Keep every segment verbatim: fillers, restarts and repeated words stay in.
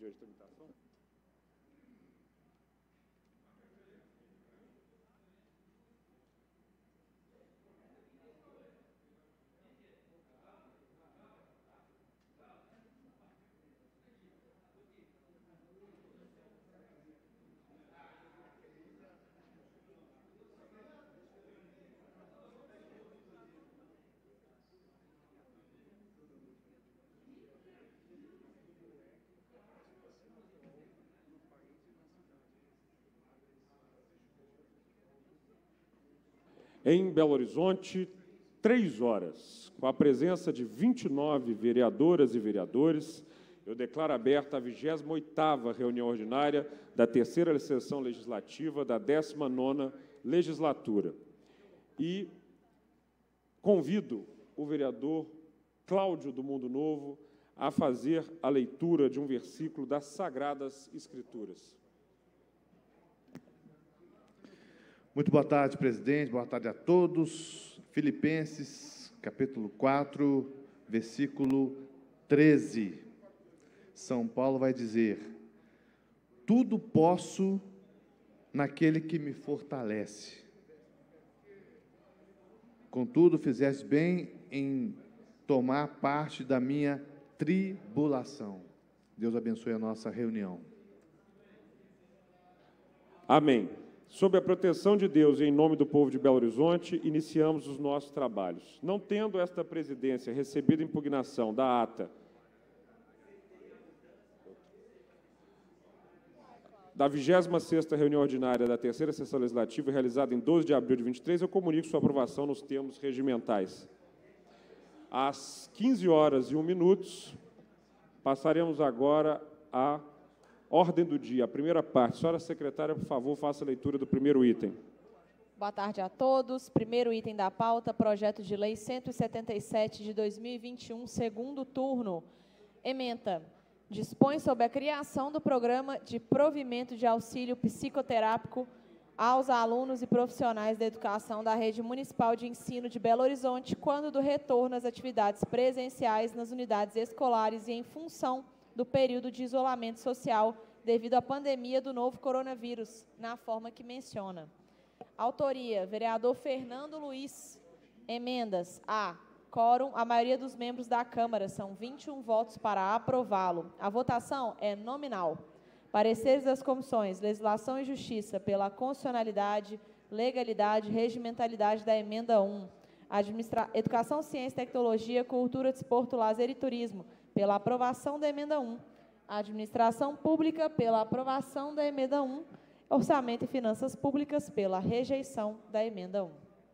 dia de tramitação? Em Belo Horizonte, três horas, com a presença de vinte e nove vereadoras e vereadores, eu declaro aberta a vigésima oitava reunião ordinária da terceira sessão legislativa da décima nona legislatura. E convido o vereador Cláudio do Mundo Novo a fazer a leitura de um versículo das Sagradas Escrituras. Muito boa tarde, presidente. Boa tarde a todos. Filipenses, capítulo quatro, versículo treze. São Paulo vai dizer: tudo posso naquele que me fortalece. Contudo, fizeste bem em tomar parte da minha tribulação. Deus abençoe a nossa reunião. Amém. Sob a proteção de Deus e em nome do povo de Belo Horizonte, iniciamos os nossos trabalhos. Não tendo esta presidência recebido impugnação da ata da vigésima sexta reunião ordinária da terceira sessão legislativa, realizada em doze de abril de vinte e três, eu comunico sua aprovação nos termos regimentais. Às quinze horas e um minutos, passaremos agora a ordem do dia, a primeira parte. Senhora secretária, por favor, faça a leitura do primeiro item. Boa tarde a todos. Primeiro item da pauta, projeto de lei cento e setenta e sete de dois mil e vinte e um, segundo turno. Ementa. Dispõe sobre a criação do programa de provimento de auxílio psicoterápico aos alunos e profissionais da educação da Rede Municipal de Ensino de Belo Horizonte, quando do retorno às atividades presenciais nas unidades escolares e em função do período de isolamento social devido à pandemia do novo coronavírus, na forma que menciona. Autoria, vereador Fernando Luiz. Emendas. A. Quórum, a maioria dos membros da Câmara, são vinte e um votos para aprová-lo. A votação é nominal. Pareceres das comissões Legislação e Justiça pela constitucionalidade, legalidade e regimentalidade da emenda um. Administra... Educação, Ciência, Tecnologia, Cultura, Desporto, Lazer e Turismo, pela aprovação da emenda um. Administração Pública, pela aprovação da emenda um. Orçamento e Finanças Públicas, pela rejeição da emenda um.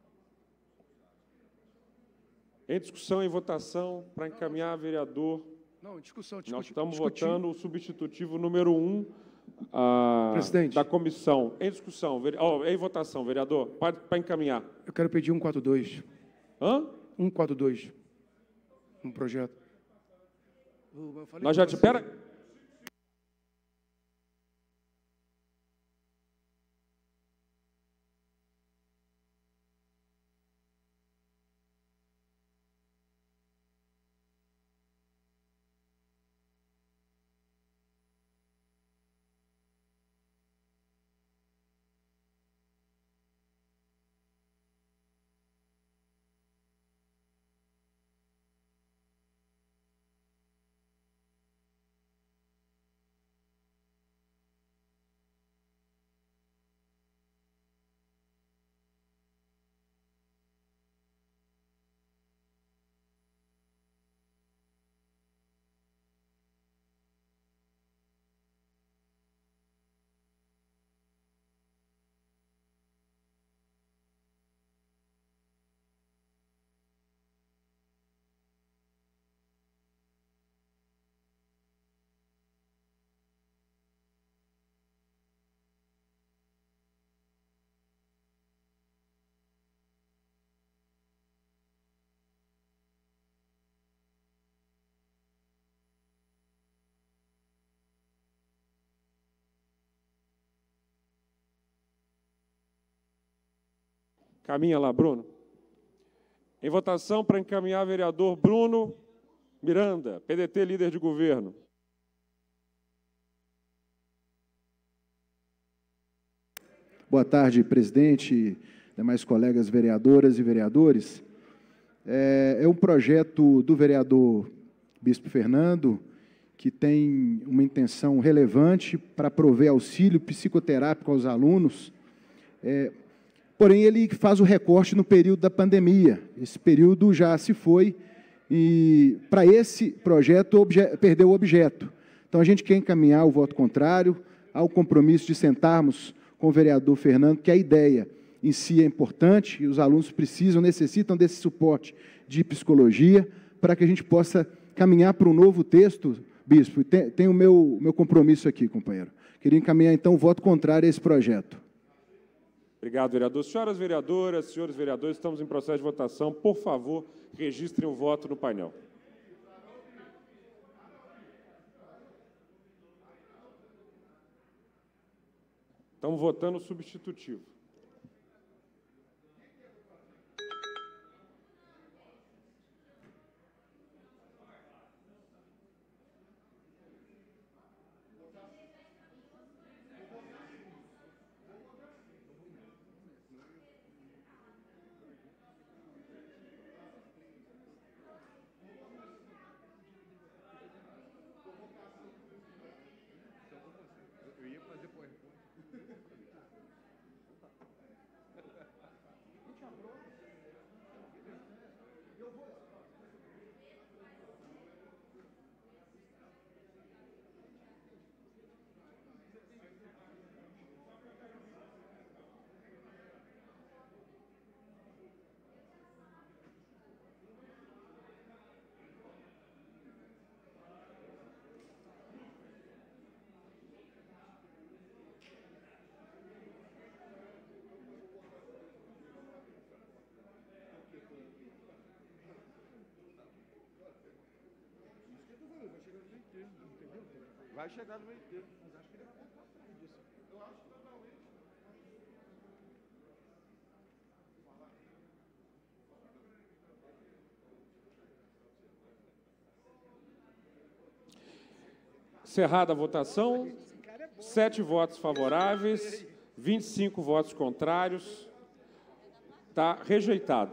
Em discussão e votação, para encaminhar, vereador... Não, discussão. Nós estamos votando o substitutivo número um a, da comissão. Em discussão, vere... oh, em votação, vereador, para, para encaminhar. Eu quero pedir um quatro dois. Hã? um quatro dois. Um projeto. Nós já te... Pera... Caminha lá, Bruno. Em votação, para encaminhar, vereador Bruno Miranda, P D T, líder de governo. Boa tarde, presidente, demais colegas vereadoras e vereadores. É, é um projeto do vereador Bispo Fernando, que tem uma intenção relevante para prover auxílio psicoterápico aos alunos, é, porém ele faz o recorte no período da pandemia. Esse período já se foi e, para esse projeto, perdeu o objeto. Então, a gente quer encaminhar o voto contrário ao compromisso de sentarmos com o vereador Fernando, que a ideia em si é importante, e os alunos precisam, necessitam desse suporte de psicologia, para que a gente possa caminhar para um novo texto, Bispo. Tem, tem o meu, meu compromisso aqui, companheiro. Queria encaminhar, então, o voto contrário a esse projeto. Obrigado, vereador. Senhoras vereadoras, senhores vereadores, estamos em processo de votação. Por favor, registrem o voto no painel. Estamos votando o substitutivo. Vai chegar no meio termo, mas acho que ele vai voltar atrás disso. Eu acho que totalmente. Encerrada a votação, sete votos favoráveis, vinte e cinco votos contrários. Está rejeitado.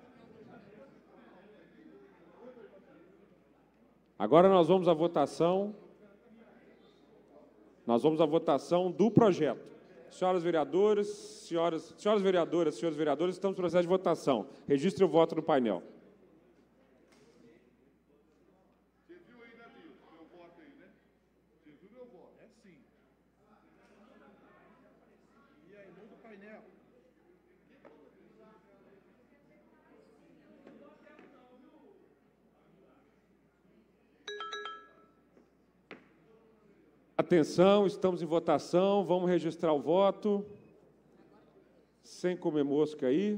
Agora nós vamos à votação. Nós vamos à votação do projeto. Senhoras vereadoras, senhoras, senhoras vereadoras, senhores vereadores, estamos no processo de votação. Registre o voto no painel. Você viu aí, né, Bilson? Meu voto aí, né? Você viu meu voto? É sim. E aí, muda o painel. Atenção, estamos em votação, vamos registrar o voto. Sem comer mosca aí.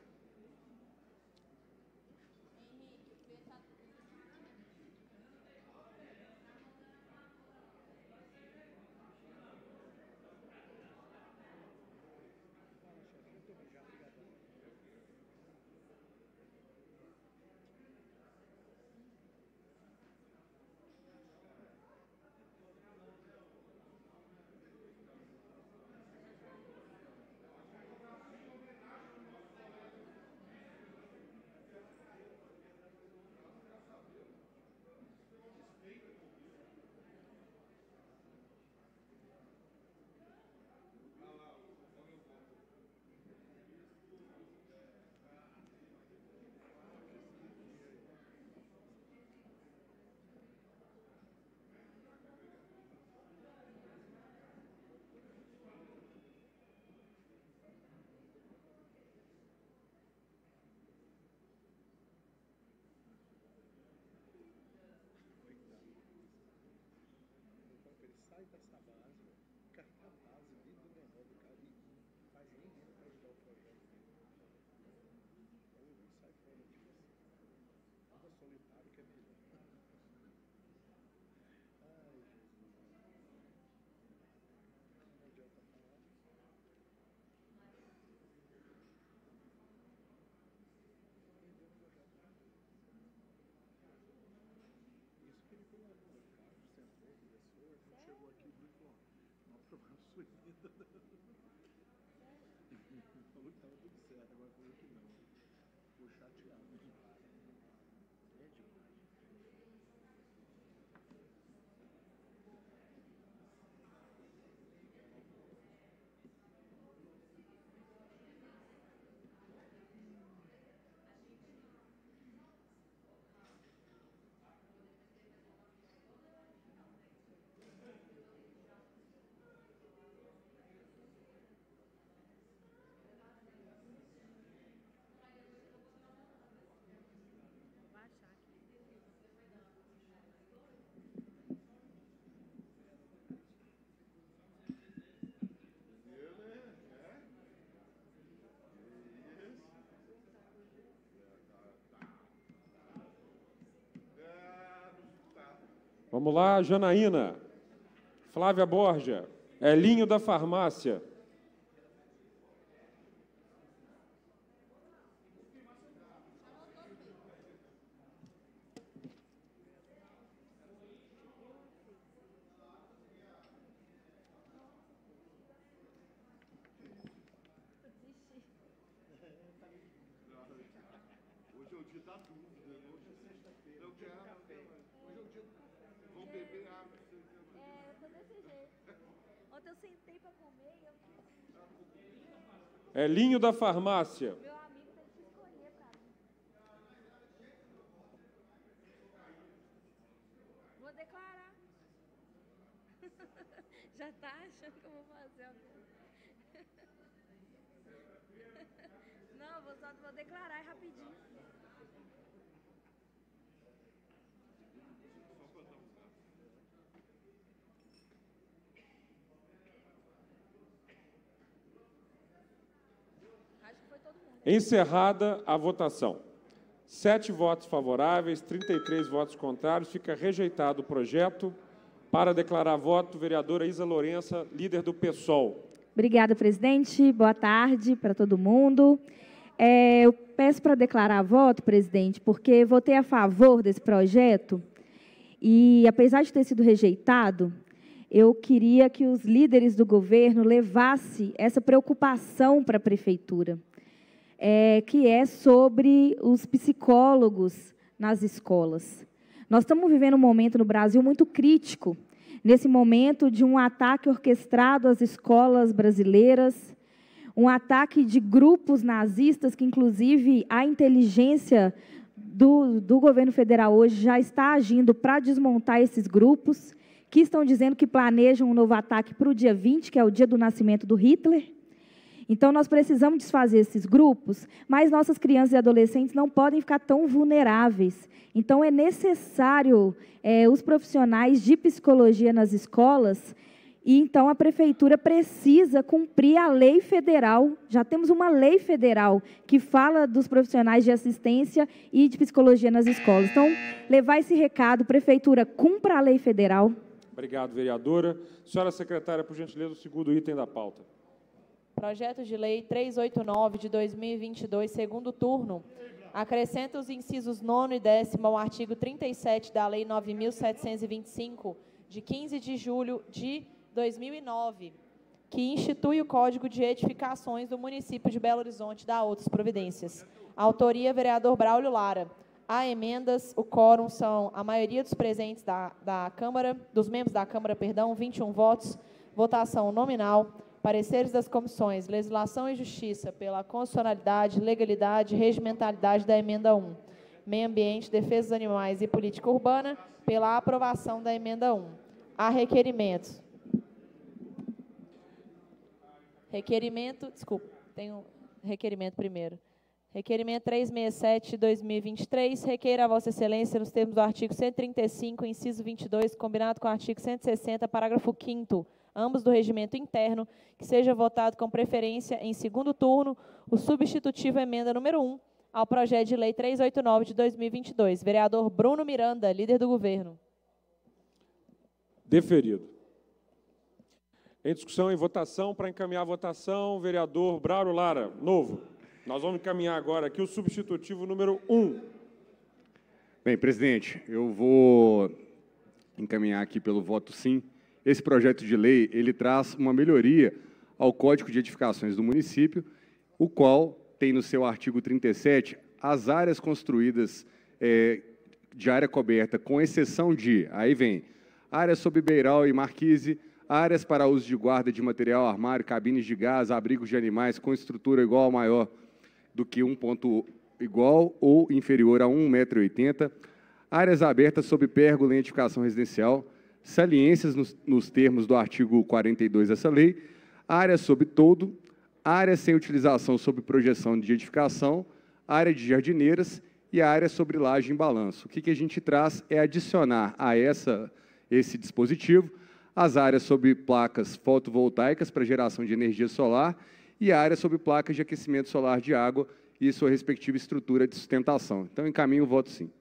Dessa base, cara, a base do menor do cara e faz nem para ajudar o projeto. Eu sai fora disso. Anda solitário que é melhor. Ai, Jesus. Não adianta falar. Isso que ele colocou, cara, sentou, conversou, chegou aqui e falou, nós provamos sua vida. Vamos lá, Janaína. Flávia Borja. Elinho da Farmácia. Hoje é o dia da dúvida, né? Hoje é sexta-feira. Não quero café. Hoje é o dia. Vamos beber água. É, eu tô desse jeito. Ontem eu sentei pra comer e eu quis. Elinho da Farmácia. Meu amigo teve que escolher pra mim. Vou declarar. Já tá achando que eu vou fazer alguma coisa? Não, vou só vou declarar rapidinho. Acho que foi todo mundo. Encerrada a votação. Sete votos favoráveis, trinta e três votos contrários. Fica rejeitado o projeto. Para declarar voto, vereadora Isa Lourença, líder do PSOL. Obrigada, presidente. Boa tarde para todo mundo. É, eu peço para declarar voto, presidente, porque votei a favor desse projeto e, apesar de ter sido rejeitado, eu queria que os líderes do governo levassem essa preocupação para a prefeitura, é, que é sobre os psicólogos nas escolas. Nós estamos vivendo um momento no Brasil muito crítico, nesse momento de um ataque orquestrado às escolas brasileiras, um ataque de grupos nazistas que, inclusive, a inteligência do, do governo federal hoje já está agindo para desmontar esses grupos, que estão dizendo que planejam um novo ataque para o dia vinte, que é o dia do nascimento do Hitler. Então, nós precisamos desfazer esses grupos, mas nossas crianças e adolescentes não podem ficar tão vulneráveis. Então, é necessário é, os profissionais de psicologia nas escolas, e então a prefeitura precisa cumprir a lei federal. Já temos uma lei federal que fala dos profissionais de assistência e de psicologia nas escolas. Então, levar esse recado, prefeitura, cumpra a lei federal. Obrigado, vereadora. Senhora secretária, por gentileza, o segundo item da pauta. Projeto de Lei trezentos e oitenta e nove, de dois mil e vinte e dois, segundo turno, acrescenta os incisos nono e décimo ao artigo trinta e sete da Lei nove mil setecentos e vinte e cinco, de quinze de julho de dois mil e nove, que institui o Código de Edificações do município de Belo Horizonte, da outras providências. Autoria, vereador Braulio Lara. Há emendas, o quórum são a maioria dos presentes da, da Câmara, dos membros da Câmara, perdão, vinte e um votos, votação nominal. Pareceres das comissões Legislação e Justiça pela constitucionalidade, legalidade e regimentalidade da emenda um. Meio Ambiente, Defesa dos Animais e Política Urbana pela aprovação da emenda um. Há requerimentos. Requerimento, desculpa, tem um requerimento primeiro. Requerimento trezentos e sessenta e sete, de dois mil e vinte e três, requer a Vossa Excelência, nos termos do artigo cento e trinta e cinco, inciso vinte e dois, combinado com o artigo cento e sessenta, parágrafo quinto, ambos do regimento interno, que seja votado com preferência em segundo turno o substitutivo emenda número um ao projeto de lei trezentos e oitenta e nove de dois mil e vinte e dois. Vereador Bruno Miranda, líder do governo. Deferido. Em discussão, em votação, para encaminhar a votação, vereador Braulio Lara, novo. Nós vamos encaminhar agora aqui o substitutivo número um. Bem, presidente, eu vou encaminhar aqui pelo voto sim. Esse projeto de lei, ele traz uma melhoria ao Código de Edificações do município o qual tem no seu artigo trinta e sete as áreas construídas é, de área coberta, com exceção de, aí vem, áreas sob beiral e marquise, áreas para uso de guarda de material, armário, cabines de gás, abrigos de animais com estrutura igual ou maior do que um ponto igual ou inferior a um metro e oitenta, áreas abertas sob pérgola em edificação residencial, saliências nos, nos termos do artigo quarenta e dois dessa lei, áreas sob todo, áreas sem utilização sob projeção de edificação, área de jardineiras e área sobre laje em balanço. O que, que a gente traz é adicionar a essa, esse dispositivo as áreas sob placas fotovoltaicas para geração de energia solar e áreas sob placas de aquecimento solar de água e sua respectiva estrutura de sustentação. Então, encaminho o voto sim.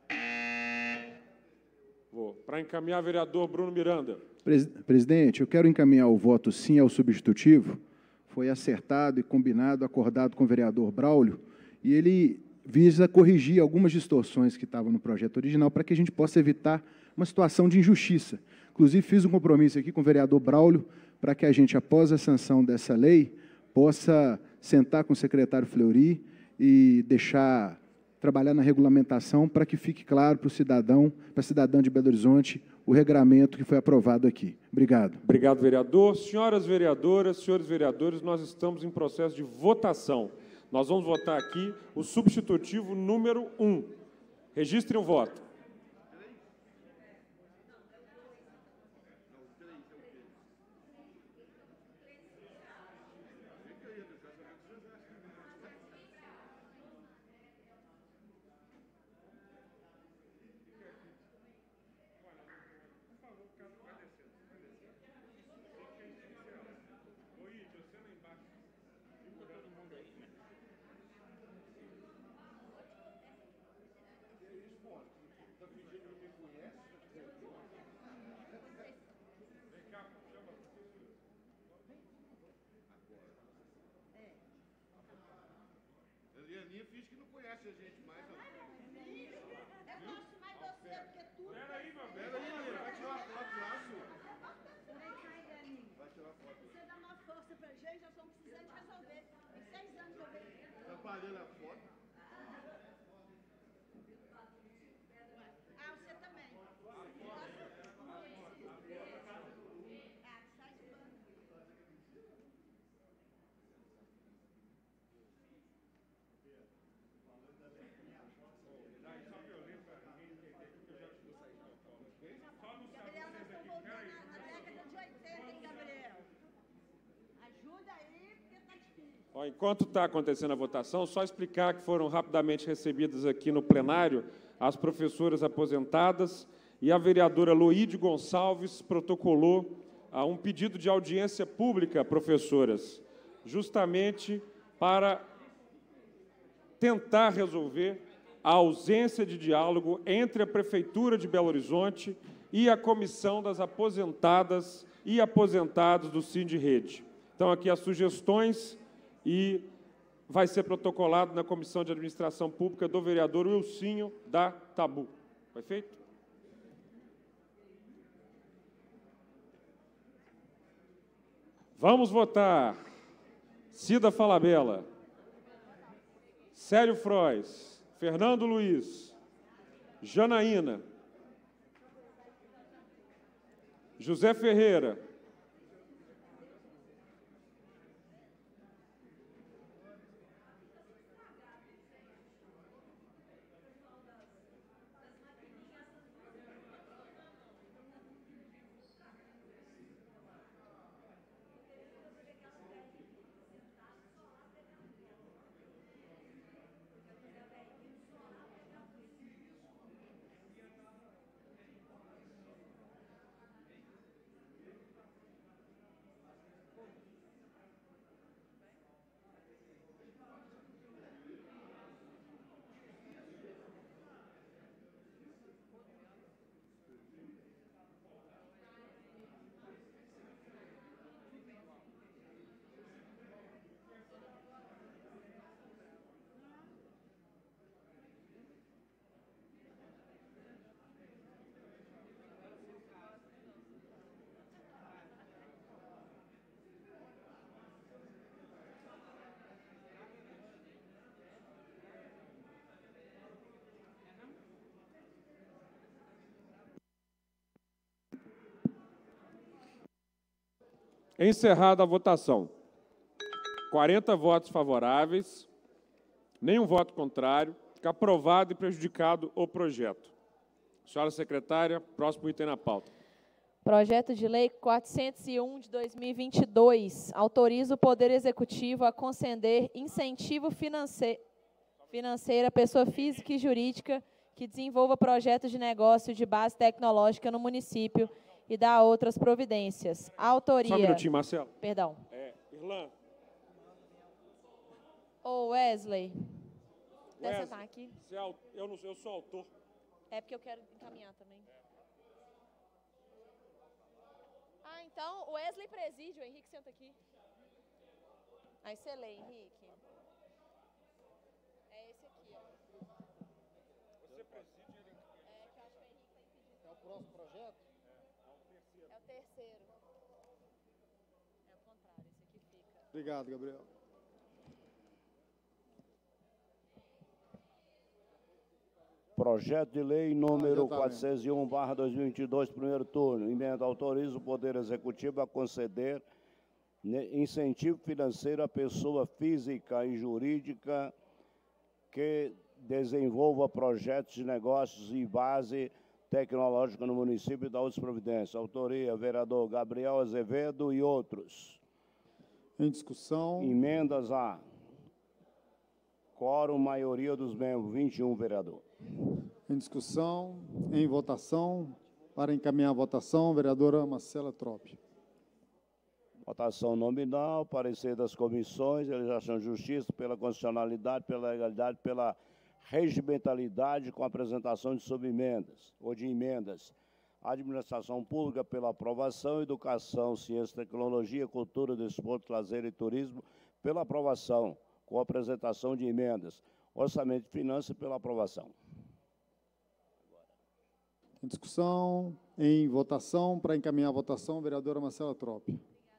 Para encaminhar, vereador Bruno Miranda. Presidente, eu quero encaminhar o voto sim ao substitutivo. Foi acertado e combinado, acordado com o vereador Braulio, e ele visa corrigir algumas distorções que estavam no projeto original para que a gente possa evitar uma situação de injustiça. Inclusive, fiz um compromisso aqui com o vereador Braulio para que a gente, após a sanção dessa lei, possa sentar com o secretário Fleury e deixar trabalhar na regulamentação para que fique claro para o cidadão, para a cidadã de Belo Horizonte, o regramento que foi aprovado aqui. Obrigado. Obrigado, vereador. Senhoras vereadoras, senhores vereadores, nós estamos em processo de votação. Nós vamos votar aqui o substitutivo número um. Registrem o voto. Elianinha finge que não conhece a gente mais. Eu gosto mais de você do que tudo. Peraí, meu bem. Peraí, Elianinha. Vai tirar uma foto lá, senhor. Vem cá, Elianinha. Vai tirar foto. Você dá uma força pra gente, nós estamos precisando resolver. Tem seis anos que eu venho. Atrapalhando a foto. Ah, você também. Ah, sai de pano. Gabriel, nós estamos voltando à década de oitenta, hein, Gabriel? Ajuda aí, porque tá difícil. Ó, enquanto está acontecendo a votação, só explicar que foram rapidamente recebidas aqui no plenário as professoras aposentadas e a vereadora Loíde Gonçalves protocolou ah, um pedido de audiência pública, professoras, justamente para tentar resolver a ausência de diálogo entre a Prefeitura de Belo Horizonte e a Comissão das Aposentadas e Aposentados do Sindirrede. Então, aqui as sugestões e vai ser protocolado na Comissão de Administração Pública do vereador Wilsinho da Tabu. Foi feito? Vamos votar. Cida Falabella, Célio Frois, Fernando Luiz, Janaína, José Ferreira, Encerrada a votação. quarenta votos favoráveis, nenhum voto contrário. Fica aprovado e prejudicado o projeto. Senhora secretária, próximo item na pauta. Projeto de Lei quatrocentos e um de dois mil e vinte e dois autoriza o Poder Executivo a conceder incentivo financeiro financeiro à pessoa física e jurídica que desenvolva projetos de negócio de base tecnológica no município e dá outras providências. A autoria... Só um minutinho, Marcelo. Perdão. É, Irlan. Ô, Wesley. Deve Wesley, sentar aqui. você é au- eu, não, eu sou autor. É porque eu quero encaminhar também. Ah, então, o Wesley preside, o Henrique senta aqui. Aí você lê, Henrique. É esse aqui, ó. Você preside ele. É, que eu acho que o Henrique está impedido. É o próximo projeto? É o terceiro. É o terceiro. É o contrário, esse aqui fica. Obrigado, Gabriel. Projeto de lei número Ah, já tá quatrocentos e um barra dois mil e vinte e dois, primeiro turno. Emenda autoriza o Poder Executivo a conceder ne- incentivo financeiro à pessoa física e jurídica que desenvolva projetos de negócios e base tecnológica no município e da outras providências. Autoria, vereador Gabriel Azevedo e outros. Em discussão. Emendas a quórum, maioria dos membros, vinte e um, vereador. Em discussão, em votação. Para encaminhar a votação, vereadora Marcela Tropp. Votação nominal, parecer das comissões, legislação de justiça, pela constitucionalidade, pela legalidade, pela regimentalidade, com apresentação de subemendas ou de emendas. Administração pública pela aprovação, educação, ciência, tecnologia, cultura, desporto, lazer e turismo pela aprovação, com apresentação de emendas. Orçamento de finanças pela aprovação. Em discussão, em votação. Para encaminhar a votação, vereadora Marcela Tropp.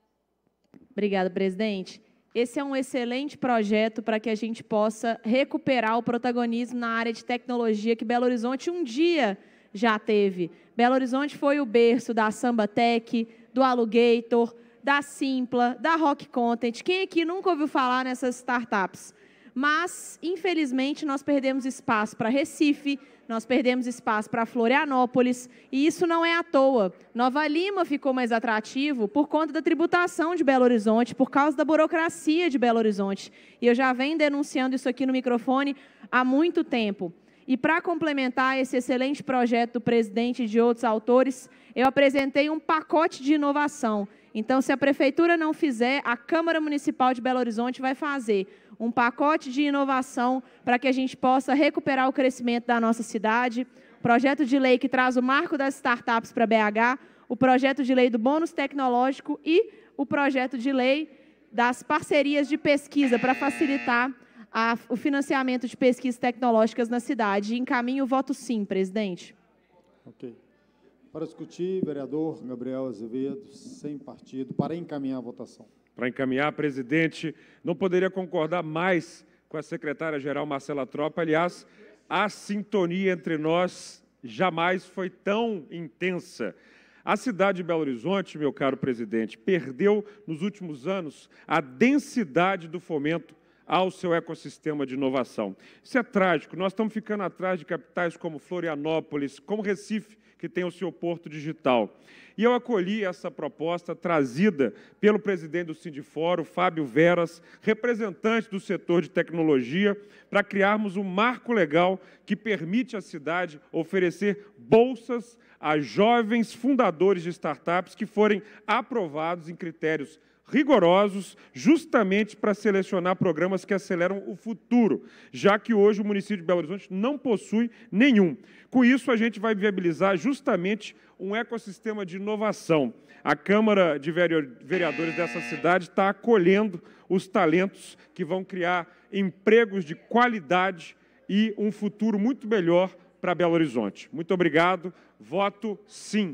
Obrigada, presidente. Esse é um excelente projeto para que a gente possa recuperar o protagonismo na área de tecnologia que Belo Horizonte um dia já teve. Belo Horizonte foi o berço da Sambatec, do Alugator, da Simpla, da Rock Content. Quem aqui nunca ouviu falar nessas startups? Mas, infelizmente, nós perdemos espaço para Recife, nós perdemos espaço para Florianópolis, e isso não é à toa. Nova Lima ficou mais atrativo por conta da tributação de Belo Horizonte, por causa da burocracia de Belo Horizonte. E eu já venho denunciando isso aqui no microfone há muito tempo. E para complementar esse excelente projeto do presidente e de outros autores, eu apresentei um pacote de inovação. Então, se a Prefeitura não fizer, a Câmara Municipal de Belo Horizonte vai fazer um pacote de inovação para que a gente possa recuperar o crescimento da nossa cidade, projeto de lei que traz o marco das startups para B H, o projeto de lei do bônus tecnológico e o projeto de lei das parcerias de pesquisa para facilitar a, o financiamento de pesquisas tecnológicas na cidade. Encaminho o voto sim, presidente. Ok. Para discutir, vereador Gabriel Azevedo, sem partido, para encaminhar a votação. Para encaminhar, presidente, não poderia concordar mais com a secretária-geral Marcela Tropp. Aliás, a sintonia entre nós jamais foi tão intensa. A cidade de Belo Horizonte, meu caro presidente, perdeu nos últimos anos a densidade do fomento ao seu ecossistema de inovação. Isso é trágico. Nós estamos ficando atrás de capitais como Florianópolis, como Recife, que tem o seu porto digital. E eu acolhi essa proposta trazida pelo presidente do Sindifórum, Fábio Veras, representante do setor de tecnologia, para criarmos um marco legal que permite à cidade oferecer bolsas a jovens fundadores de startups que forem aprovados em critérios rigorosos, justamente para selecionar programas que aceleram o futuro, já que hoje o município de Belo Horizonte não possui nenhum. Com isso, a gente vai viabilizar justamente um ecossistema de inovação. A Câmara de Vereadores dessa cidade está acolhendo os talentos que vão criar empregos de qualidade e um futuro muito melhor para Belo Horizonte. Muito obrigado. Voto sim.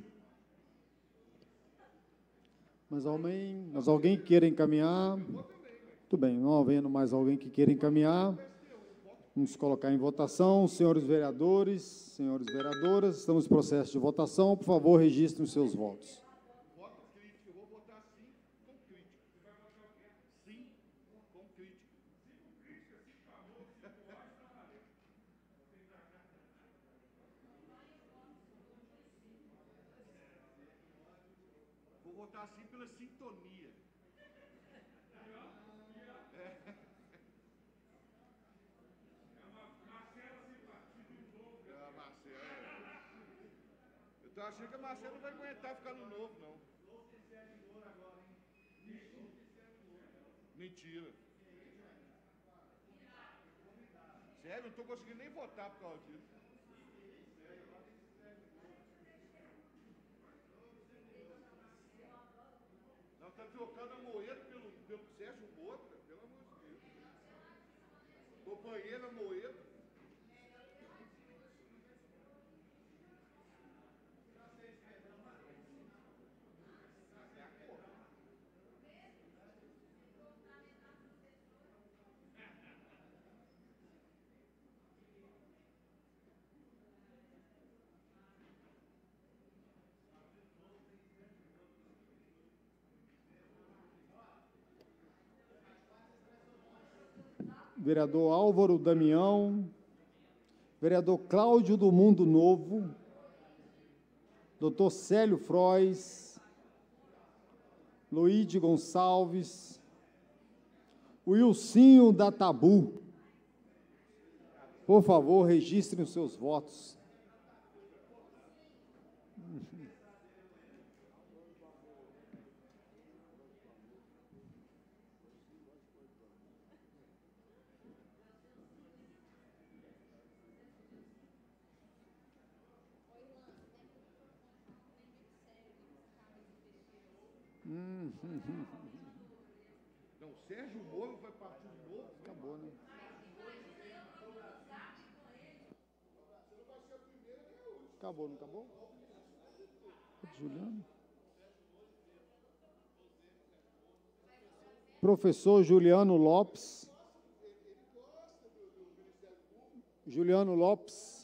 Mas alguém, mas alguém queira encaminhar? Muito bem, não havendo mais alguém que queira encaminhar, vamos colocar em votação. Senhores vereadores, senhores vereadoras, estamos em processo de votação. Por favor, registrem os seus votos. votar assim pela sintonia. É. A Marcela. Eu tô achando que a Marcela não vai aguentar ficar no novo, não. Mentira. Sério, não estou conseguindo nem votar por causa disso. Nós estamos trocando a Moedo pelo, pelo Sérgio Moro, pelo amor de Deus. Companheira Moedo. Vereador Álvaro Damião, vereador Cláudio do Mundo Novo, doutor Célio Frois, Luíde Gonçalves, Wilcinho da Tabu. Por favor, registrem os seus votos. Não, Sérgio Moro vai partir de novo? Acabou, né? Acabou, não acabou? Juliano? Professor Juliano Lopes. Juliano Lopes.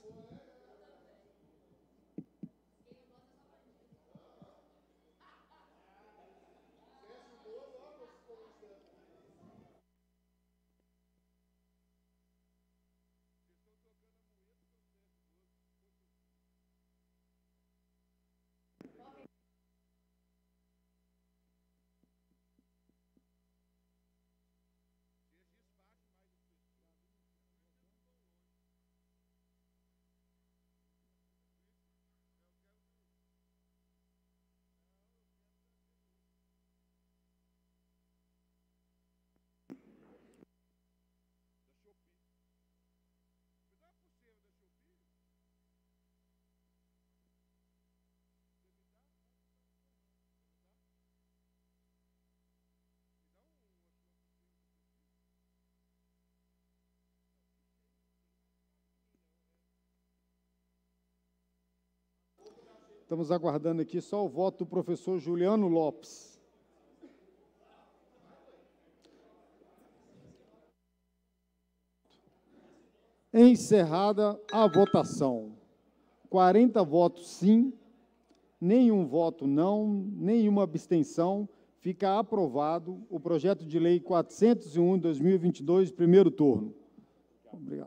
Estamos aguardando aqui só o voto do professor Juliano Lopes. Encerrada a votação. quarenta votos sim, nenhum voto não, nenhuma abstenção. Fica aprovado o projeto de lei quatrocentos e um de dois mil e vinte e dois, primeiro turno. Obrigado.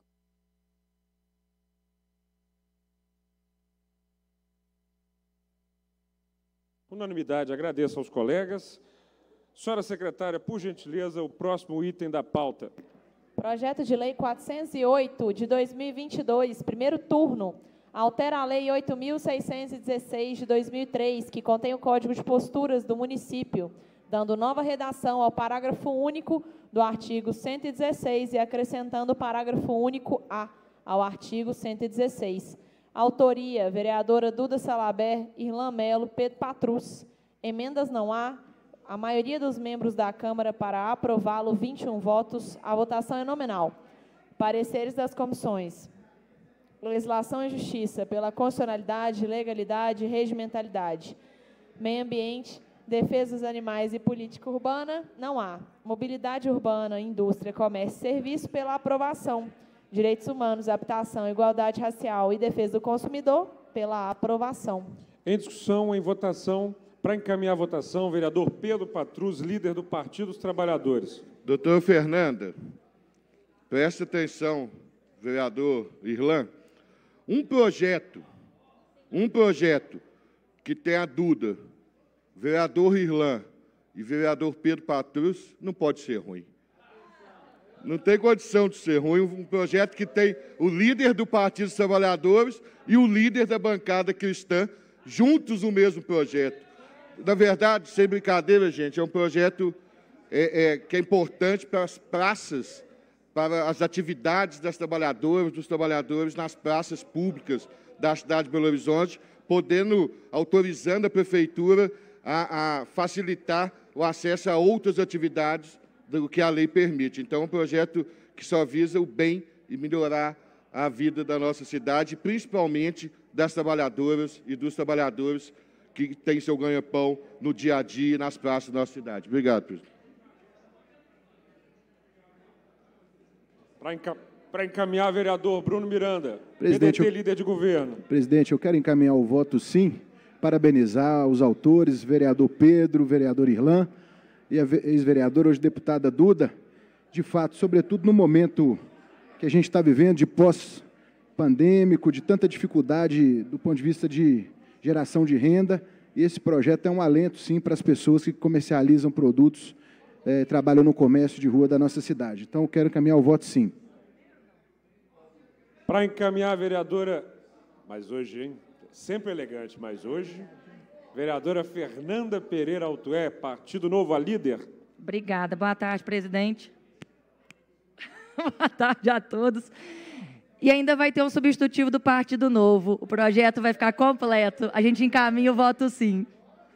Unanimidade, agradeço aos colegas. Senhora secretária, por gentileza, o próximo item da pauta. Projeto de lei quatrocentos e oito, de dois mil e vinte e dois, primeiro turno, altera a lei oito mil seiscentos e dezesseis, de dois mil e três, que contém o Código de Posturas do município, dando nova redação ao parágrafo único do artigo cento e dezesseis e acrescentando o parágrafo único A ao artigo cento e dezesseis. Autoria, vereadora Duda Salaber, Irlan Melo, Pedro Patrus. Emendas não há. A maioria dos membros da Câmara para aprová-lo, vinte e um votos. A votação é nominal. Pareceres das comissões. Legislação e Justiça, pela constitucionalidade, legalidade e regimentalidade. Meio Ambiente, Defesa dos Animais e Política Urbana, não há. Mobilidade Urbana, Indústria, Comércio e Serviço, pela aprovação. Direitos Humanos, Habitação, Igualdade Racial e Defesa do Consumidor, pela aprovação. Em discussão, em votação, para encaminhar a votação, o vereador Pedro Patrus, líder do Partido dos Trabalhadores. Doutora Fernanda, preste atenção, vereador Irlan. Um projeto, um projeto que tem a Duda vereador Irlan e vereador Pedro Patrus, não pode ser ruim. Não tem condição de ser ruim um projeto que tem o líder do Partido dos Trabalhadores e o líder da bancada cristã juntos no mesmo projeto. Na verdade, sem brincadeira, gente, é um projeto é, é, que é importante para as praças, para as atividades das trabalhadoras, dos trabalhadores nas praças públicas da cidade de Belo Horizonte, podendo, autorizando a Prefeitura a, a facilitar o acesso a outras atividades do que a lei permite. Então, é um projeto que só visa o bem e melhorar a vida da nossa cidade, principalmente das trabalhadoras e dos trabalhadores que têm seu ganha-pão no dia a dia e nas praças da nossa cidade. Obrigado, presidente. Para encaminhar, vereador Bruno Miranda, Presidente, P D T, eu- líder de governo. Presidente, eu quero encaminhar o voto sim, parabenizar os autores, vereador Pedro, vereador Irlan e a ve- ex-vereadora, hoje deputada Duda, de fato, sobretudo no momento que a gente está vivendo de pós-pandêmico, de tanta dificuldade do ponto de vista de geração de renda, e esse projeto é um alento, sim, para as pessoas que comercializam produtos, eh, trabalham no comércio de rua da nossa cidade. Então, eu quero encaminhar o voto sim. Para encaminhar a vereadora, mas hoje, hein? Sempre elegante, mas hoje, vereadora Fernanda Pereira Altué, Partido Novo, a líder. Obrigada. Boa tarde, presidente. Boa tarde a todos. E ainda vai ter um substitutivo do Partido Novo. O projeto vai ficar completo. A gente encaminha o voto sim.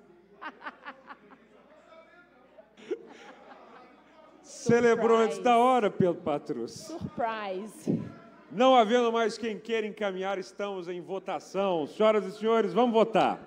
Celebrou antes da hora, Pedro Patrus. Surprise. Não havendo mais quem queira encaminhar, estamos em votação. Senhoras e senhores, vamos votar.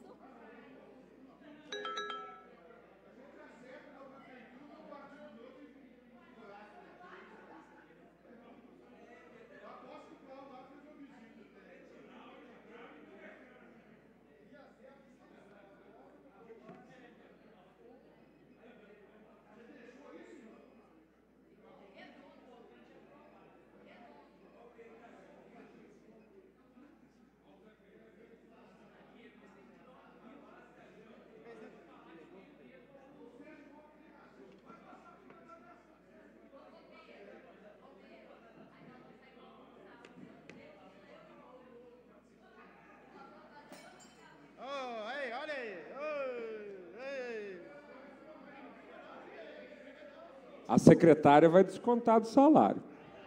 A secretária vai descontar do salário.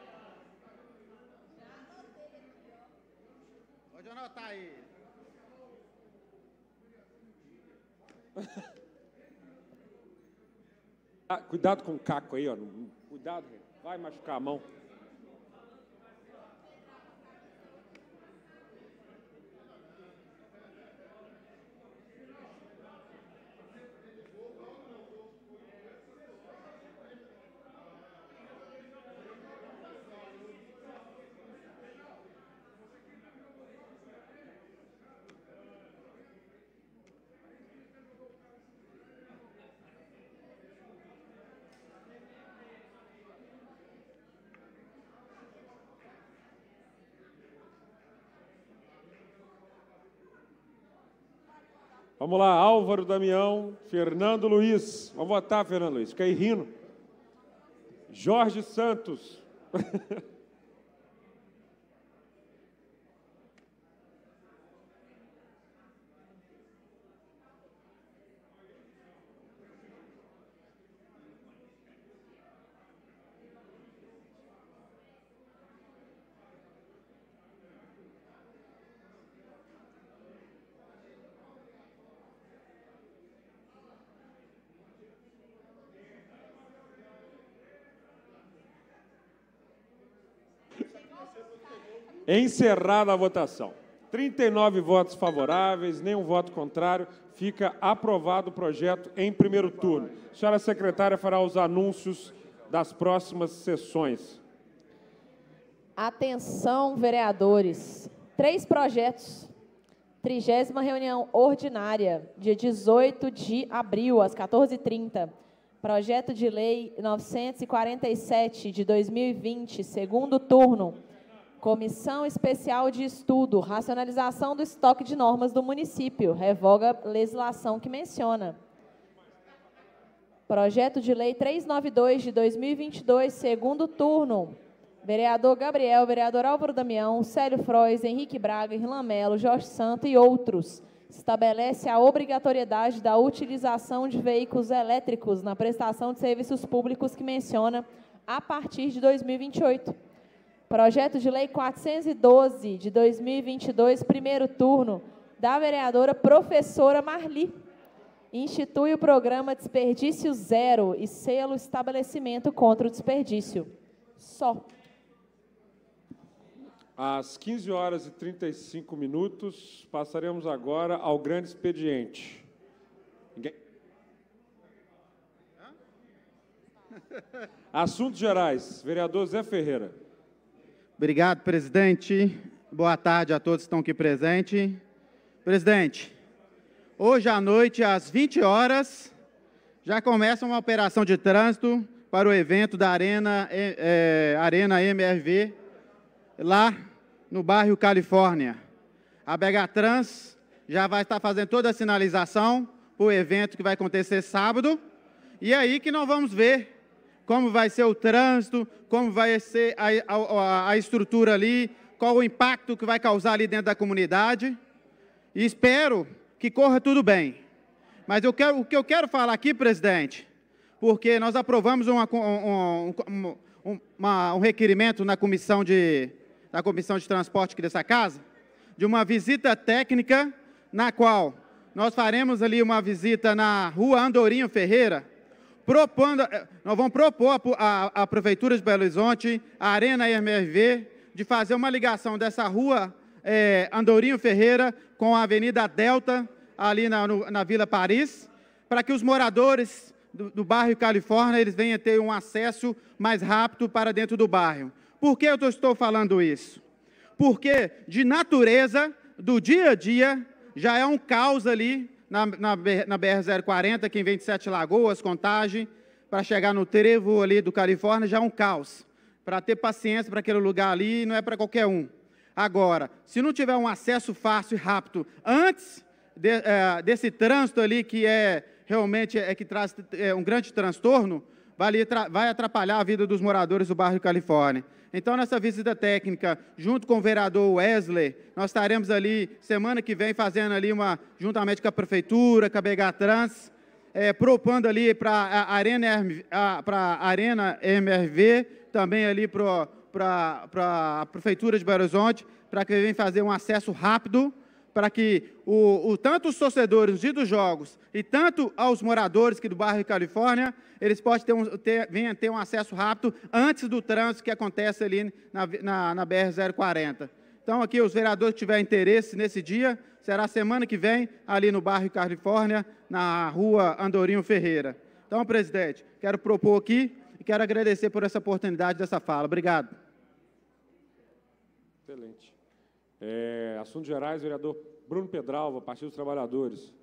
Pode anotar aí. Ah, cuidado com o caco aí, ó. Cuidado, vai machucar a mão. Vamos lá, Álvaro Damião, Fernando Luiz. Vamos votar, Fernando Luiz. Fica aí rindo. Jorge Santos. Encerrada a votação. trinta e nove votos favoráveis, nenhum voto contrário. Fica aprovado o projeto em primeiro turno. A senhora secretária fará os anúncios das próximas sessões. Atenção, vereadores. Três projetos. Trigésima reunião ordinária, dia dezoito de abril, às quatorze e trinta. Projeto de lei novecentos e quarenta e sete, de dois mil e vinte, segundo turno. Comissão Especial de Estudo, racionalização do estoque de normas do município, revoga legislação que menciona. Projeto de Lei trezentos e noventa e dois, de dois mil e vinte e dois, segundo turno. Vereador Gabriel, vereador Álvaro Damião, Célio Frois, Henrique Braga, Irlan Melo, Jorge Santo e outros. Estabelece a obrigatoriedade da utilização de veículos elétricos na prestação de serviços públicos que menciona a partir de dois mil e vinte e oito. Projeto de Lei quatrocentos e doze, de dois mil e vinte e dois, primeiro turno, da vereadora professora Marli. Institui o programa Desperdício Zero e selo estabelecimento contra o desperdício. Só. Às quinze horas e trinta e cinco minutos, passaremos agora ao grande expediente. Ninguém? Assuntos gerais. Vereador Zé Ferreira. Obrigado, presidente. Boa tarde a todos que estão aqui presentes. Presidente, hoje à noite, às vinte horas, já começa uma operação de trânsito para o evento da Arena, é, Arena M R V, lá no bairro Califórnia. A Begatrans já vai estar fazendo toda a sinalização para o evento que vai acontecer sábado. E aí que nós vamos ver como vai ser o trânsito, como vai ser a, a, a estrutura ali, qual o impacto que vai causar ali dentro da comunidade. E espero que corra tudo bem. Mas eu quero, o que eu quero falar aqui, presidente, porque nós aprovamos uma, um, um, um, uma, um requerimento na comissão, de, na comissão de transporte aqui dessa casa, de uma visita técnica, na qual nós faremos ali uma visita na rua Andorinho Ferreira, propondo, nós vamos propor à Prefeitura de Belo Horizonte, a Arena M R V, de fazer uma ligação dessa rua é, Andorinho Ferreira com a Avenida Delta, ali na, no, na Vila Paris, para que os moradores do, do bairro Califórnia eles venham ter um acesso mais rápido para dentro do bairro. Por que eu estou falando isso? Porque, de natureza, do dia a dia, já é um caos ali na, na, na B R zero quarenta, quem vem de Sete Lagoas, Contagem, para chegar no trevo ali do Califórnia, já é um caos. Para ter paciência para aquele lugar ali, não é para qualquer um. Agora, se não tiver um acesso fácil e rápido antes de, é, desse trânsito ali, que é realmente é, que traz é, um grande transtorno, vai, vai atrapalhar a vida dos moradores do bairro Califórnia. Então, nessa visita técnica, junto com o vereador Wesley, nós estaremos ali, semana que vem, fazendo ali uma, juntamente com a Prefeitura, com a Begatrans, é, propondo ali para a Arena, para a Arena M R V, também ali para a Prefeitura de Belo Horizonte, para que venham fazer um acesso rápido, para que o, o, tanto os torcedores no dia dos jogos e tanto aos moradores aqui do bairro Califórnia, eles possam ter um, ter, venham ter um acesso rápido antes do trânsito que acontece ali na, na, na B R zero quarenta. Então, aqui, os vereadores que tiverem interesse nesse dia, será semana que vem, ali no bairro Califórnia, na rua Andorinho Ferreira. Então, presidente, quero propor aqui e quero agradecer por essa oportunidade dessa fala. Obrigado. Excelente. É, assuntos gerais, vereador Bruno Pedralva, Partido dos Trabalhadores.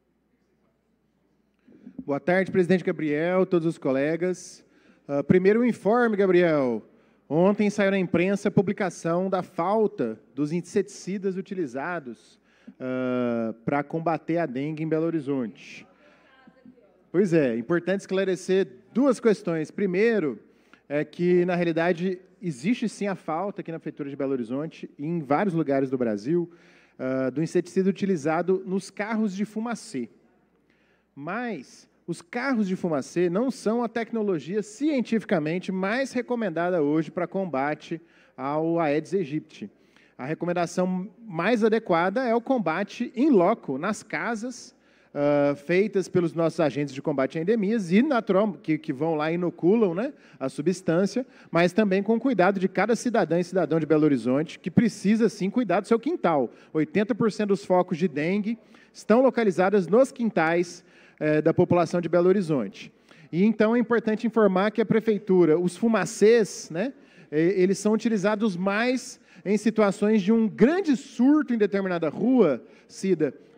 Boa tarde, presidente Gabriel, todos os colegas. Uh, primeiro, um informe, Gabriel. Ontem saiu na imprensa a publicação da falta dos inseticidas utilizados uh, para combater a dengue em Belo Horizonte. Pois é, importante esclarecer duas questões. Primeiro, é que, na realidade, existe sim a falta aqui na Prefeitura de Belo Horizonte e em vários lugares do Brasil uh, do inseticida utilizado nos carros de fumacê. Mas os carros de fumacê não são a tecnologia cientificamente mais recomendada hoje para combate ao Aedes aegypti. A recomendação mais adequada é o combate in loco, nas casas, Uh, feitas pelos nossos agentes de combate a endemias e natural, que, que vão lá e inoculam, né, a substância, mas também com cuidado de cada cidadã e cidadão de Belo Horizonte, que precisa, sim, cuidar do seu quintal. oitenta por cento dos focos de dengue estão localizados nos quintais eh, da população de Belo Horizonte. E, então, é importante informar que a Prefeitura, os fumacês, né, eles são utilizados mais em situações de um grande surto em determinada rua, Cida,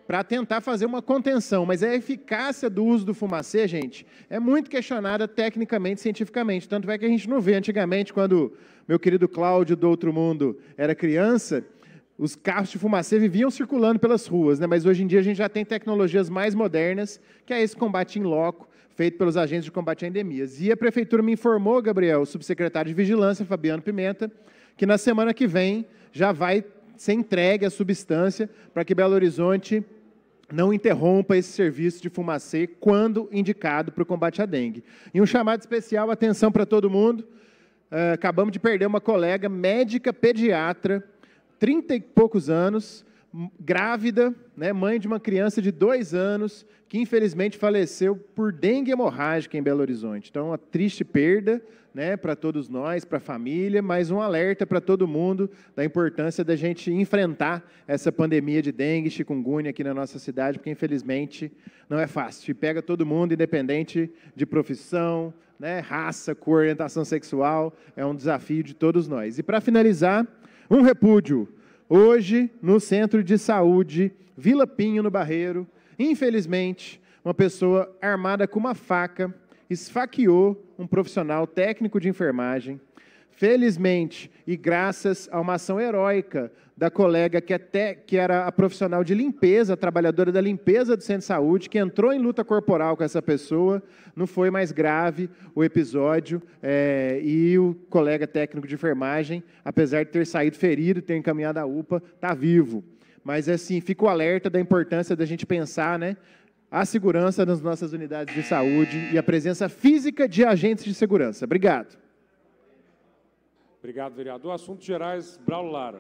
para tentar fazer uma contenção. Mas a eficácia do uso do fumacê, gente, é muito questionada tecnicamente, cientificamente. Tanto é que a gente não vê antigamente, quando meu querido Cláudio do Outro Mundo era criança, os carros de fumacê viviam circulando pelas ruas, né? Mas hoje em dia a gente já tem tecnologias mais modernas, que é esse combate in loco, feito pelos agentes de combate a endemias. E a Prefeitura me informou, Gabriel, o subsecretário de Vigilância, Fabiano Pimenta, que na semana que vem já vai ser entregue a substância para que Belo Horizonte não interrompa esse serviço de fumacê quando indicado para o combate à dengue. E um chamado especial, atenção para todo mundo, uh, acabamos de perder uma colega médica pediatra, trinta e poucos anos, grávida, né, mãe de uma criança de dois anos, que infelizmente faleceu por dengue hemorrágica em Belo Horizonte. Então, uma triste perda, né, para todos nós, para a família, mas um alerta para todo mundo da importância da gente enfrentar essa pandemia de dengue, chikungunya aqui na nossa cidade, porque infelizmente não é fácil. E pega todo mundo, independente de profissão, né, raça, cor, orientação sexual, é um desafio de todos nós. E para finalizar, um repúdio. Hoje, no Centro de Saúde Vila Pinho, no Barreiro, infelizmente, uma pessoa armada com uma faca esfaqueou um profissional técnico de enfermagem. Felizmente, e graças a uma ação heróica da colega que, até, que era a profissional de limpeza, a trabalhadora da limpeza do Centro de Saúde, que entrou em luta corporal com essa pessoa, não foi mais grave o episódio, é, e o colega técnico de enfermagem, apesar de ter saído ferido, ter encaminhado à U P A, está vivo. Mas, assim, fica o alerta da importância da gente pensar, né, a segurança nas nossas unidades de saúde e a presença física de agentes de segurança. Obrigado. Obrigado, vereador. Assuntos gerais, Braulio Lara.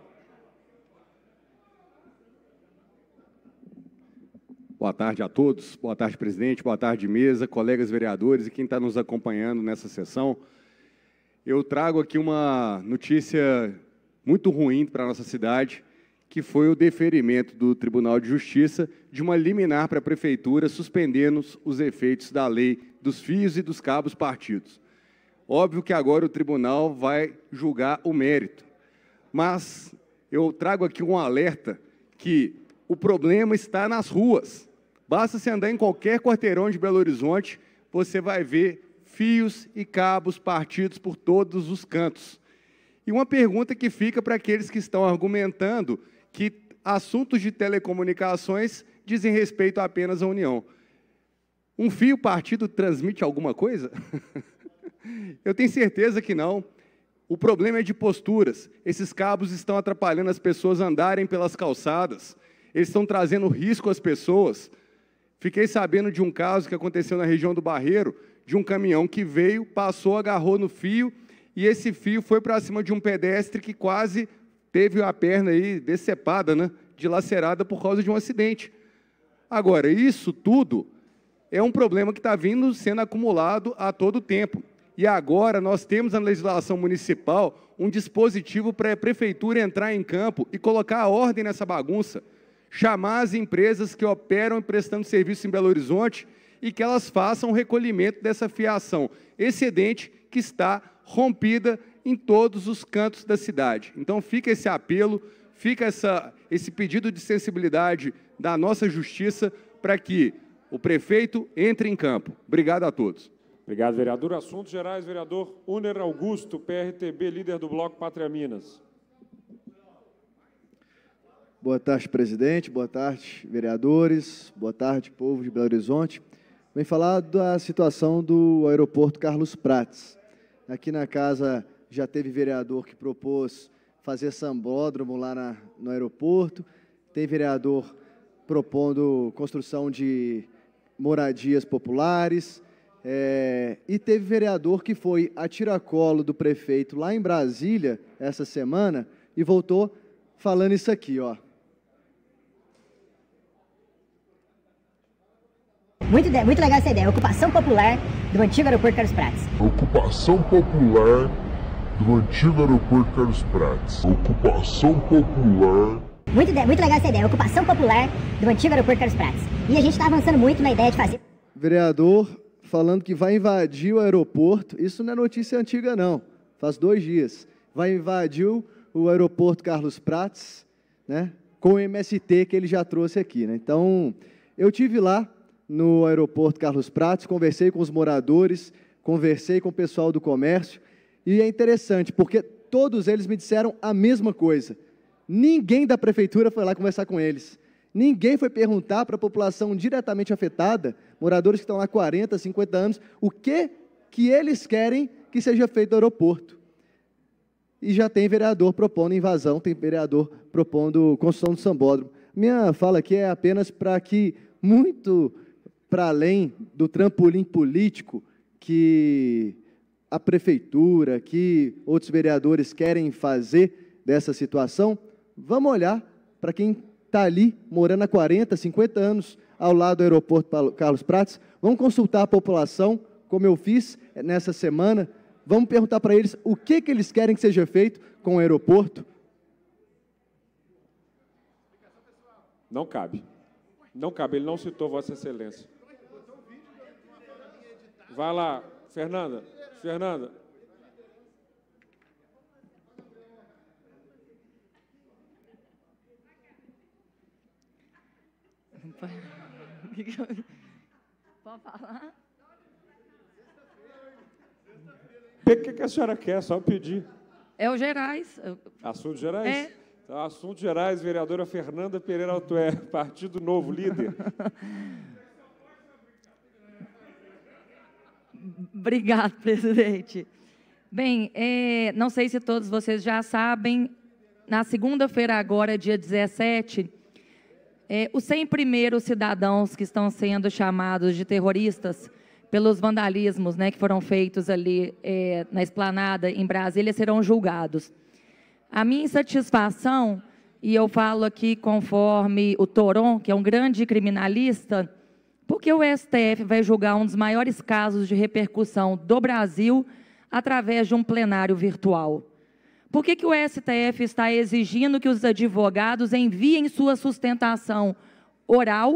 Boa tarde a todos. Boa tarde, presidente. Boa tarde, mesa, colegas vereadores e quem está nos acompanhando nessa sessão. Eu trago aqui uma notícia muito ruim para a nossa cidade, que foi o deferimento do Tribunal de Justiça de uma liminar para a Prefeitura, suspendendo os efeitos da lei dos fios e dos cabos partidos. Óbvio que agora o tribunal vai julgar o mérito, mas eu trago aqui um alerta que o problema está nas ruas. Basta se andar em qualquer quarteirão de Belo Horizonte, você vai ver fios e cabos partidos por todos os cantos. E uma pergunta que fica para aqueles que estão argumentando que assuntos de telecomunicações dizem respeito apenas à União. Um fio partido transmite alguma coisa? Eu tenho certeza que não. O problema é de posturas. Esses cabos estão atrapalhando as pessoas a andarem pelas calçadas. Eles estão trazendo risco às pessoas. Fiquei sabendo de um caso que aconteceu na região do Barreiro, de um caminhão que veio, passou, agarrou no fio, e esse fio foi para cima de um pedestre que quase teve a perna aí decepada, né, dilacerada por causa de um acidente. Agora, isso tudo é um problema que está vindo sendo acumulado a todo tempo. E agora nós temos na legislação municipal um dispositivo para a prefeitura entrar em campo e colocar a ordem nessa bagunça, chamar as empresas que operam prestando serviço em Belo Horizonte e que elas façam o recolhimento dessa fiação excedente que está rompida em todos os cantos da cidade. Então fica esse apelo, fica essa, esse pedido de sensibilidade da nossa justiça para que o prefeito entre em campo. Obrigado a todos. Obrigado, vereador. Assuntos gerais, vereador Uner Augusto, P R T B, líder do Bloco Pátria Minas. Boa tarde, presidente. Boa tarde, vereadores. Boa tarde, povo de Belo Horizonte. Vem falar da situação do aeroporto Carlos Prates. Aqui na casa já teve vereador que propôs fazer sambódromo lá na, no aeroporto. Tem vereador propondo construção de moradias populares. É, e teve vereador que foi a tiracolo do prefeito lá em Brasília essa semana e voltou falando isso aqui, ó. Muito, muito legal essa ideia, ocupação popular do antigo aeroporto Carlos Prates. Ocupação popular do antigo aeroporto Carlos Prates. Ocupação popular. Muito, muito legal essa ideia, ocupação popular do antigo aeroporto Carlos Prates. E a gente está avançando muito na ideia de fazer... Vereador falando que vai invadir o aeroporto, isso não é notícia antiga não, faz dois dias. Vai invadir o aeroporto Carlos Prates, né, com o M S T que ele já trouxe aqui, né? Então, eu tive lá no aeroporto Carlos Prates, conversei com os moradores, conversei com o pessoal do comércio, e é interessante, porque todos eles me disseram a mesma coisa. Ninguém da prefeitura foi lá conversar com eles. Ninguém foi perguntar para a população diretamente afetada, moradores que estão lá há quarenta, cinquenta anos, o que, que eles querem que seja feito no aeroporto. E já tem vereador propondo invasão, tem vereador propondo construção do sambódromo. Minha fala aqui é apenas para que, muito para além do trampolim político que a prefeitura, que outros vereadores querem fazer dessa situação, vamos olhar para quem está ali, morando há quarenta, cinquenta anos, ao lado do aeroporto Carlos Prates. Vamos consultar a população, como eu fiz nessa semana. Vamos perguntar para eles o que, que eles querem que seja feito com o aeroporto. Não cabe. Não cabe, ele não citou Vossa Excelência. Vai lá, Fernanda. Fernanda. Pode falar? O que, que a senhora quer? Só pedir. É o Gerais. Assuntos Gerais? É. Então, Assuntos Gerais, vereadora Fernanda Pereira Altué, Partido Novo, líder. Obrigado, presidente. Bem, é, não sei se todos vocês já sabem, na segunda-feira agora, dia dezessete, é, os cem primeiros cidadãos que estão sendo chamados de terroristas pelos vandalismos, né, que foram feitos ali é, na Esplanada, em Brasília, serão julgados. A minha insatisfação, e eu falo aqui conforme o Toron, que é um grande criminalista, porque o S T F vai julgar um dos maiores casos de repercussão do Brasil através de um plenário virtual? Por que que o S T F está exigindo que os advogados enviem sua sustentação oral,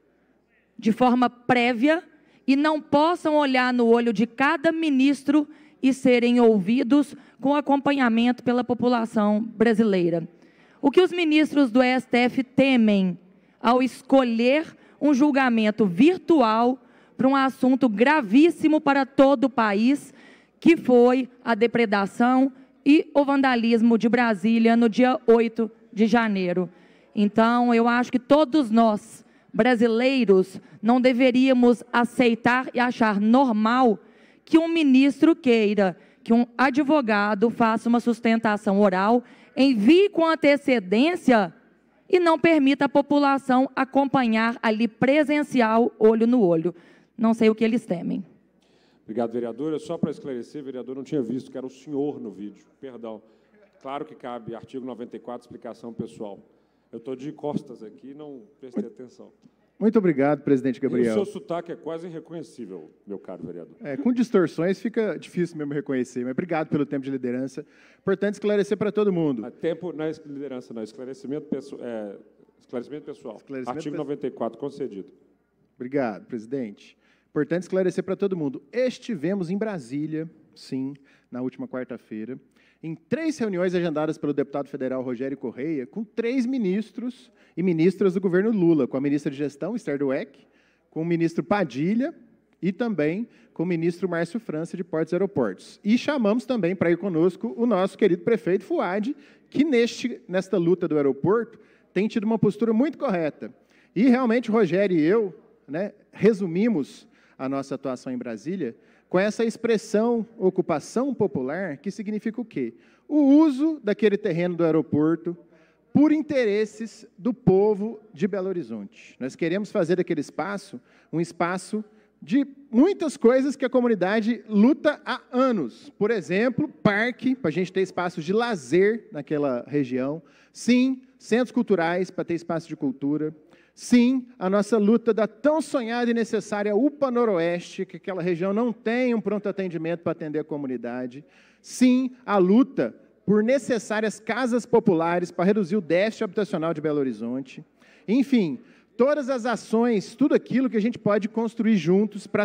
de forma prévia, e não possam olhar no olho de cada ministro e serem ouvidos com acompanhamento pela população brasileira? O que os ministros do S T F temem ao escolher um julgamento virtual para um assunto gravíssimo para todo o país, que foi a depredação e o vandalismo de Brasília no dia oito de janeiro. Então, eu acho que todos nós, brasileiros, não deveríamos aceitar e achar normal que um ministro queira que um advogado faça uma sustentação oral, envie com antecedência e não permita a população acompanhar ali presencial, olho no olho. Não sei o que eles temem. Obrigado, vereadora. Só para esclarecer, vereador, não tinha visto que era o senhor no vídeo. Perdão. Claro que cabe, artigo noventa e quatro, explicação pessoal. Eu estou de costas aqui, não prestei atenção. Muito obrigado, presidente Gabriel. E o seu sotaque é quase irreconhecível, meu caro vereador. É, com distorções fica difícil mesmo reconhecer, mas obrigado pelo tempo de liderança. Importante esclarecer para todo mundo. Tempo na liderança, não. Esclarecimento, peço, é, esclarecimento pessoal. Esclarecimento artigo noventa e quatro, concedido. Obrigado, presidente. Importante esclarecer para todo mundo. Estivemos em Brasília, sim, na última quarta-feira, em três reuniões agendadas pelo deputado federal Rogério Correia, com três ministros e ministras do governo Lula, com a ministra de Gestão, Esther Dweck, com o ministro Padilha e também com o ministro Márcio França, de Portos e Aeroportos. E chamamos também para ir conosco o nosso querido prefeito Fuad, que neste, nesta luta do aeroporto tem tido uma postura muito correta. E realmente o Rogério e eu, né, resumimos a nossa atuação em Brasília com essa expressão ocupação popular, que significa o quê? O uso daquele terreno do aeroporto por interesses do povo de Belo Horizonte. Nós queremos fazer daquele espaço um espaço de muitas coisas que a comunidade luta há anos. Por exemplo, parque, para a gente ter espaços de lazer naquela região. Sim, centros culturais, para ter espaço de cultura. Sim, a nossa luta da tão sonhada e necessária U P A Noroeste, que aquela região não tem um pronto atendimento para atender a comunidade. Sim, a luta por necessárias casas populares para reduzir o déficit habitacional de Belo Horizonte. Enfim, todas as ações, tudo aquilo que a gente pode construir juntos para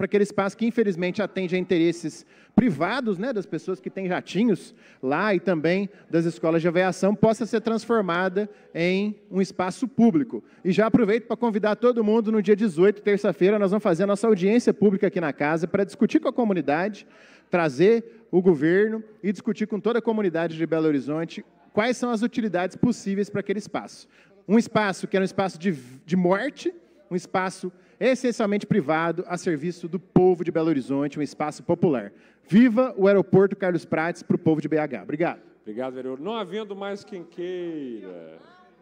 para aquele espaço que, infelizmente, atende a interesses privados, né, das pessoas que têm jatinhos lá e também das escolas de aviação, possa ser transformada em um espaço público. E já aproveito para convidar todo mundo, no dia dezoito, terça-feira, nós vamos fazer a nossa audiência pública aqui na casa para discutir com a comunidade, trazer o governo e discutir com toda a comunidade de Belo Horizonte quais são as utilidades possíveis para aquele espaço. Um espaço que era um espaço de, de morte, um espaço essencialmente privado, a serviço do povo de Belo Horizonte, um espaço popular. Viva o aeroporto Carlos Prates para o povo de B H. Obrigado. Obrigado, vereador. Não havendo mais quem queira.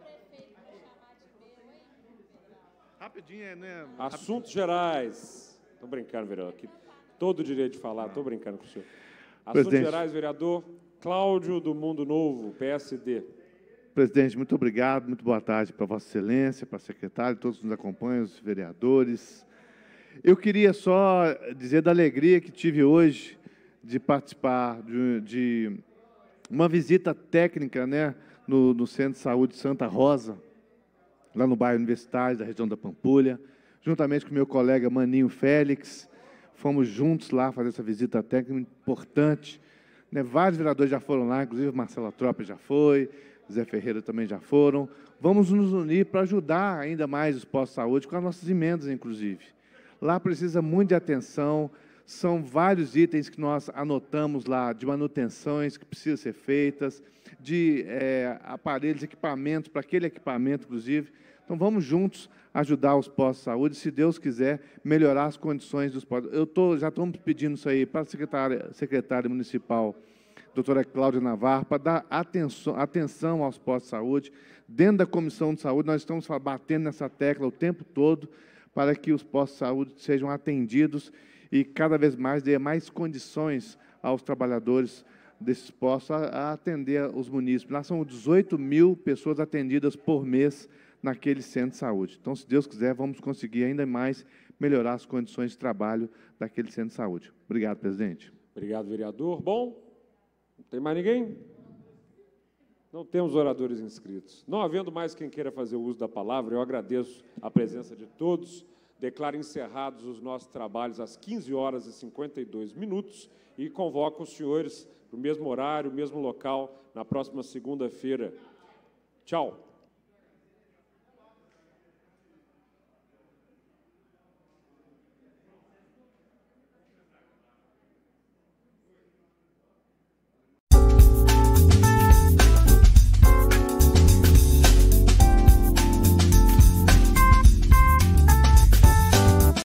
Rapidinho, né? Assuntos gerais. Estou brincando, vereador. Aqui, todo o direito de falar, estou brincando com o senhor. Assuntos Presidente. gerais, vereador Cláudio do Mundo Novo, P S D. Presidente, muito obrigado, muito boa tarde para Vossa Excelência, para a secretária, todos que nos acompanham, os vereadores. Eu queria só dizer da alegria que tive hoje de participar de, de uma visita técnica, né, no, no Centro de Saúde Santa Rosa, lá no bairro Universitário, da região da Pampulha, juntamente com meu colega Maninho Félix. Fomos juntos lá fazer essa visita técnica importante. Né, vários vereadores já foram lá, inclusive Marcela Tropa já foi, Zé Ferreira também já foram. Vamos nos unir para ajudar ainda mais os postos de saúde, com as nossas emendas, inclusive. Lá precisa muito de atenção, são vários itens que nós anotamos lá, de manutenções que precisam ser feitas, de é, aparelhos, equipamentos, para aquele equipamento, inclusive. Então, vamos juntos ajudar os postos de saúde, se Deus quiser, melhorar as condições dos postos. Eu tô, já estamos pedindo isso aí para a secretária, secretária municipal, doutora Cláudia Navarro, para dar atenção, atenção aos postos de saúde. Dentro da Comissão de Saúde, nós estamos batendo nessa tecla o tempo todo para que os postos de saúde sejam atendidos e cada vez mais dê mais condições aos trabalhadores desses postos a, a atender os munícipes. Lá são dezoito mil pessoas atendidas por mês naquele centro de saúde. Então, se Deus quiser, vamos conseguir ainda mais melhorar as condições de trabalho daquele centro de saúde. Obrigado, presidente. Obrigado, vereador. Bom, não tem mais ninguém? Não temos oradores inscritos. Não havendo mais quem queira fazer o uso da palavra, eu agradeço a presença de todos, declaro encerrados os nossos trabalhos às quinze horas e cinquenta e dois minutos e convoco os senhores para o mesmo horário, mesmo local, na próxima segunda-feira. Tchau.